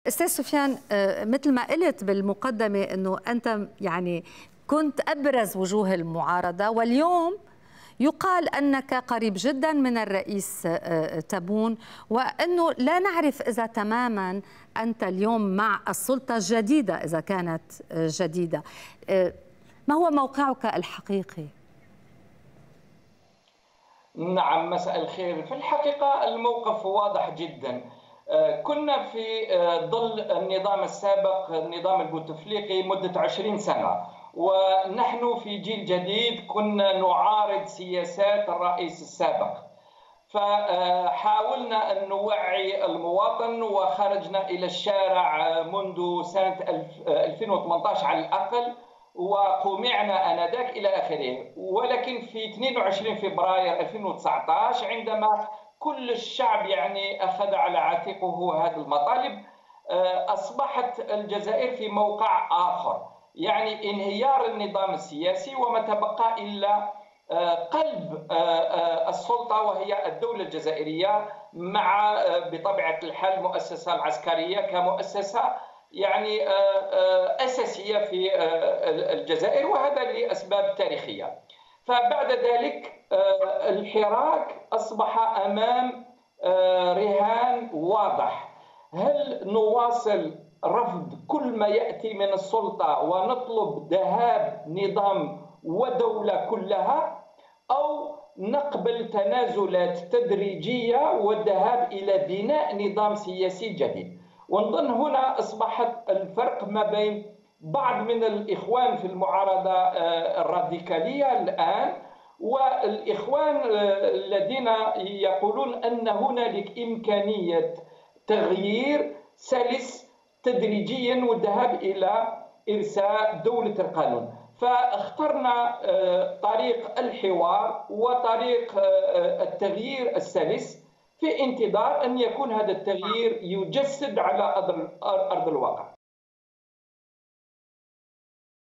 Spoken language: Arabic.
أستاذ سفيان، مثل ما قلت بالمقدمة أنه أنت يعني كنت أبرز وجوه المعارضة، واليوم يقال أنك قريب جدا من الرئيس تبون، وأنه لا نعرف إذا تماما أنت اليوم مع السلطة الجديدة إذا كانت جديدة. ما هو موقعك الحقيقي؟ نعم، مساء الخير. في الحقيقة الموقف واضح جدا. كنا في ظل النظام السابق، النظام البوتفليقي، مدة 20 سنة، ونحن في جيل جديد كنا نعارض سياسات الرئيس السابق. فحاولنا أن نوعي المواطن وخرجنا إلى الشارع منذ سنة 2018 على الأقل، وقمعنا آنذاك إلى آخره. ولكن في 22 فبراير 2019 عندما كل الشعب أخذ على عاتقه هذه المطالب، أصبحت الجزائر في موقع آخر، انهيار النظام السياسي، وما تبقى إلا قلب السلطة وهي الدولة الجزائرية، مع بطبيعة الحال المؤسسة العسكرية كمؤسسة أساسية في الجزائر، وهذا لأسباب تاريخية. فبعد ذلك الحراك أصبح أمام رهان واضح: هل نواصل رفض كل ما يأتي من السلطة ونطلب ذهاب نظام ودولة كلها، أو نقبل تنازلات تدريجية والذهاب إلى بناء نظام سياسي جديد؟ ونظن هنا أصبحت الفرق ما بين بعض من الإخوان في المعارضة الراديكالية الآن والإخوان الذين يقولون أن هنالك إمكانية تغيير سلس تدريجيا والذهاب إلى إرساء دولة القانون. فاخترنا طريق الحوار وطريق التغيير السلس، في انتظار أن يكون هذا التغيير يجسد على أرض الواقع.